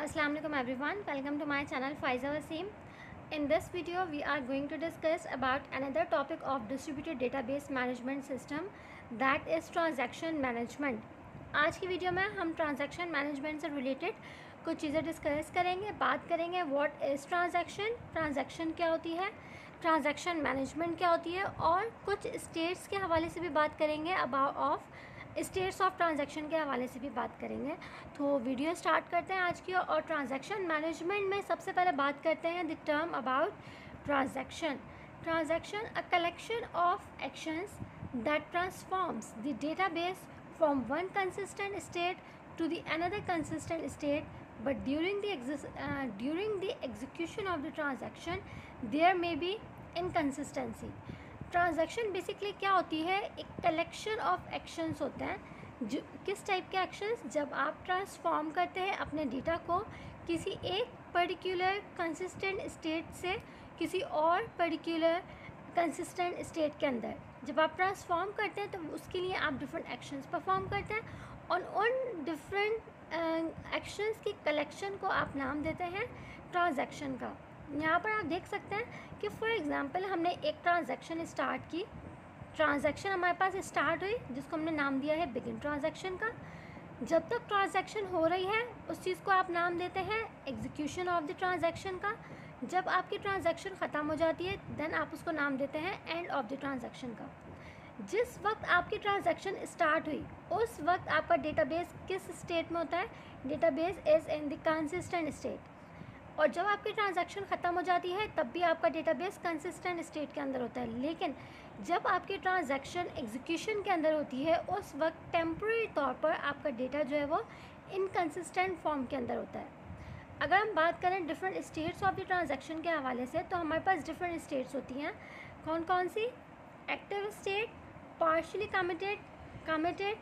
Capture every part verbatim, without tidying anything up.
Assalamu alaikum everyone, welcome to my channel Faiza Wasim. In this video we are going to discuss about another topic of distributed database management system, that is transaction management. आज की video में हम transaction management से related कुछ चीज़ें discuss करेंगे, बात करेंगे व्हाट इज़ ट्रांजैक्शन, ट्रांजैक्शन क्या होती है, ट्रांजैक्शन मैनेजमेंट क्या होती है, और कुछ स्टेट्स के हवाले से भी बात करेंगे, about of states of transaction के हवाले से भी बात करेंगे। तो वीडियो स्टार्ट करते हैं आज की। और ट्रांजैक्शन मैनेजमेंट में सबसे पहले बात करते हैं the term about transaction. Transaction a collection of actions that transforms the database from one consistent state to the another consistent state, but during the exis uh, during the execution of the transaction there may be inconsistency. Transaction basically क्या होती है? एक collection of actions होते हैं। जो किस type के actions? जब आप ट्रांसफॉर्म करते हैं अपने डेटा को किसी एक पर्टिकुलर कंसिस्टेंट स्टेट से किसी और पर्टिकुलर कंसिस्टेंट स्टेट के अंदर जब आप ट्रांसफॉर्म करते हैं तो उसके लिए आप डिफरेंट एक्शंस परफॉर्म करते हैं और उन डिफरेंट एक्शंस की कलेक्शन को आप नाम देते हैं ट्रांजैक्शन का। यहाँ पर आप देख सकते हैं कि फॉर एग्जांपल हमने एक ट्रांजैक्शन स्टार्ट की, ट्रांजैक्शन हमारे पास स्टार्ट हुई जिसको हमने नाम दिया है बिगिन ट्रांजैक्शन का। जब तक ट्रांजैक्शन हो रही है उस चीज़ को आप नाम देते हैं एग्जीक्यूशन ऑफ द ट्रांजैक्शन का। जब आपकी ट्रांजैक्शन ख़त्म हो जाती है देन आप उसको नाम देते हैं एंड ऑफ द ट्रांजैक्शन का। जिस वक्त आपकी ट्रांजैक्शन स्टार्ट हुई उस वक्त आपका डेटाबेस किस स्टेट में होता है? Database is in the consistent state. और जब आपकी ट्रांजैक्शन ख़त्म हो जाती है तब भी आपका डेटाबेस कंसिस्टेंट स्टेट के अंदर होता है। लेकिन जब आपकी ट्रांजैक्शन एग्जीक्यूशन के अंदर होती है उस वक्त टेम्प्रेरी तौर पर आपका डेटा जो है वो इनकंसिस्टेंट फॉर्म के अंदर होता है। अगर हम बात करें different states of the transaction के हवाले से तो हमारे पास डिफरेंट स्टेट्स होती हैं। कौन कौन सी? Active state, partially committed, committed,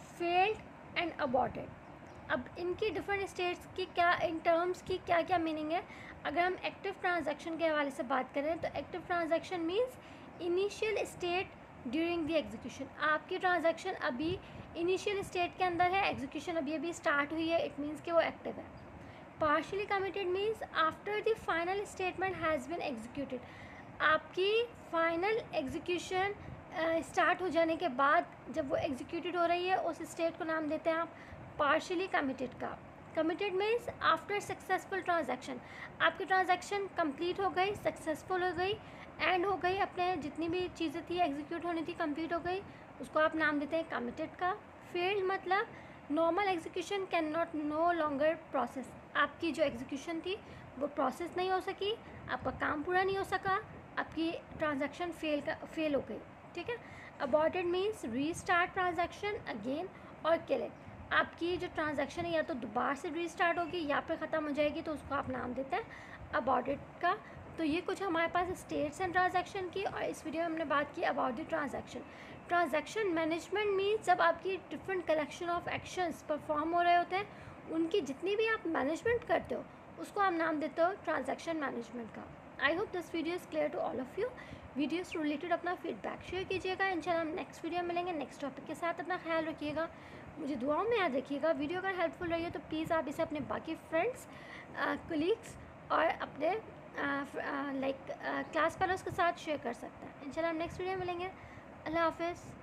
failed and aborted. अब इनकी डिफरेंट स्टेट्स की क्या, इन टर्म्स की क्या क्या मीनिंग है? अगर हम एक्टिव ट्रांजैक्शन के हवाले से बात करें तो active transaction means initial state during the execution. आपकी ट्रांजैक्शन अभी इनिशियल स्टेट के अंदर है, एग्जीक्यूशन अभी अभी स्टार्ट हुई है, इट मीन्स कि वो एक्टिव है। Partially committed means after the final statement has been executed. आपकी फाइनल एग्जीक्यूशन स्टार्ट हो जाने के बाद जब वो एग्जीक्यूटेड हो रही है उस स्टेट को नाम देते हैं आप पार्शियली कमिटेड का। Committed means after successful transaction, आपकी ट्रांजैक्शन कंप्लीट हो गई, सक्सेसफुल हो गई, एंड हो गई, अपने जितनी भी चीज़ें थी एग्जीक्यूट होनी थी कंप्लीट हो गई, उसको आप नाम देते हैं कमिटेड का। फेल्ड मतलब normal execution can not no longer process. आपकी जो एग्जीक्यूशन थी वो प्रोसेस नहीं हो सकी, आपका काम पूरा नहीं हो सका, आपकी ट्रांजैक्शन फेल का फेल हो गई, ठीक है। Aborted means restart transaction again और किल इट। आपकी जो ट्रांजैक्शन है या तो दोबारा से रीस्टार्ट होगी या फिर ख़त्म हो जाएगी तो उसको आप नाम देते हैं अबॉर्टेड का। तो ये कुछ हमारे पास स्टेट्स हैं ट्रांजैक्शन की, और इस वीडियो में हमने बात की about the transaction. Transaction management means जब आपकी different collection of actions perform हो रहे होते हैं उनकी जितनी भी आप मैनेजमेंट करते हो उसको आप नाम देते हो ट्रांजैक्शन मैनेजमेंट का। I hope this video is clear to all of you. Video से रिलेटेड अपना फीडबैक शेयर कीजिएगा। इंशाल्लाह हम नेक्स्ट वीडियो मिलेंगे नेक्स्ट टॉपिक के साथ। अपना ख्याल रखिएगा, मुझे दुआओं में याद रखिएगा। वीडियो अगर हेल्पफुल रही है तो प्लीज़ आप इसे अपने बाकी फ्रेंड्स, कलीग्स और अपने लाइक क्लास फेलोज़ के साथ शेयर कर सकते हैं। इंशाल्लाह हम नेक्स्ट वीडियो में मिलेंगे। अल्लाह हाफ़िज़।